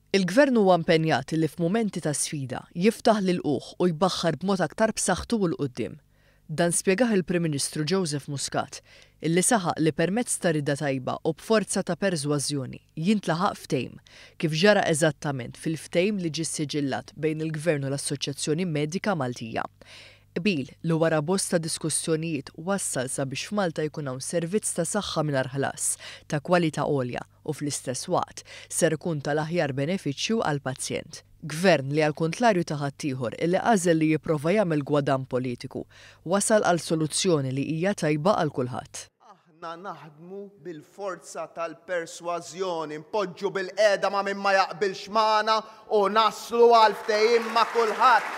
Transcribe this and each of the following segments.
Il-Gvern huwa impenjat li f'mumenti ta' sfida jiftaħ lil-qiegħ u jbaħħar b'mod aktar b'saħħtu l quddiem. Dan spjegaħ il-Prim Ministru Joseph Muscat, illi saħaq li permezz ta' rida tajba u b'forza ta' persważjoni jintlaħaq ftehim kif ġara eżattament fil-ftehim li ġie siġillat bejn il-Gvern u l-Assoċjazzjoni Medika Maltija. Qbil li wara bosta diskussjonijiet wassal sabiex f'Malta jkun hawn servizz ta' saħħa mingħajr ħlas ta' kwalità għolja u fl-istess waqt ser ikun tal-aħjar benefiċċju għall-pazjent. Gvern li għall-kontlarju ta' ħaddieħor illi għażel li jipprova jagħmel gwadan politiku wasal għal soluzzjoni li hija tajba għal kulħadd. Aħna naħdmu bil-forza tal-persważjoni, npoġġu bil-qiegħda ma' min ma jaqbilx magħna u naslu għal ftehim ma' kulħadd.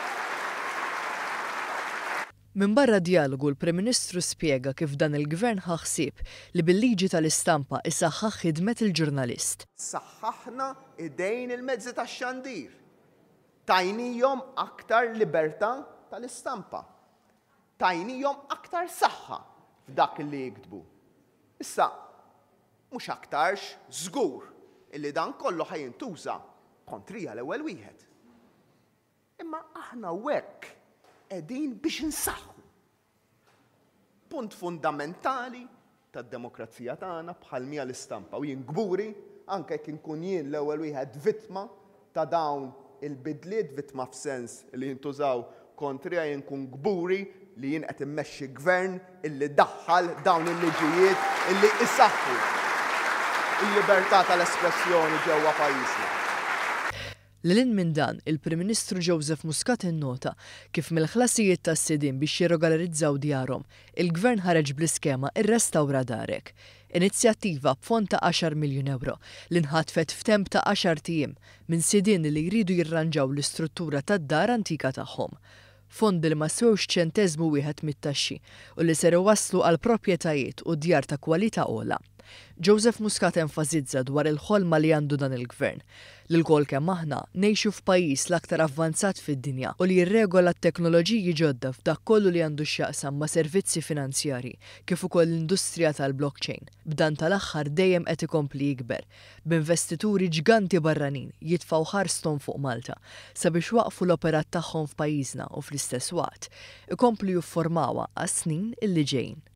Min barra dialogu l-Prim Ministru spjega kif dan il-Gvern ħaħsib li bil-liġi tal-istampa isaħħaħ ħidmet il-ġurnalist. Saħħaħna idejn il-mezzi tax-xandir. Tajnijhom aktar libertà tal-istampa. Tajnijhom aktar saħħa f'dak li jiktbu. Issa, mhux aktarx żgur illi dan kollu ħajintuża kontrija l-ewwel wieħed. Imma aħna hekk qegħdin biex insaħħu. Punt fundamentali tad-demokrazija tagħna bħal mija l-istampa u jien gburi anke jekk inkun jien l-ewwel wieħed vittma ta' dawn il-bidliet, vittma f'sens li jintużaw kontrija jien kun gburi li jien qed immexxi gvern illi daħħal dawn il-liġijiet illi isaħħu il-libertà tal-espressjoni ġewwa pajjiżna. Lilin minn dan, il-Prim Ministru Joseph Muscat innota kif mill-ħlasijiet tas-sidien biex jirregolarizzaw djarhom, il-Gvern ħareġ bl-iskema Irrestawra Darek, inizjattiva b'fond ta' 10 miljun euro li nħatfet f'temp ta' 10 tiem minn sidien li jridu jirranġaw l-istruttura tad-dar antika tagħhom. Fondi li ma swewx ċenteżmu wieħed mit-taxxi u li ser iwasslu għal proprjetajiet u djar ta' kwalità ogħla. Joseph Muscat enfasizza dwar il-ħolma li għandu dan il-Gvern li l-kol kemm aħna ngħixu f'pajjiż l-aktar avvanzat fid-dinja u li jirregola t-teknoloġiji ġodda f'dak kollu li għandu x'jaqsam ma' servizzi finanzjarji kif ukoll l-industrija tal-blockchain. B'dan tal-aħħar dejjem qed ikompli jikber b'investituri ġganti barranin jitfgħu ħarsthom fuq Malta sabiex waqfu l-operat tagħhom f'pajjiżna u fl-istess waqt ikomplu jiffurmawha għas-snin illi ġejjin.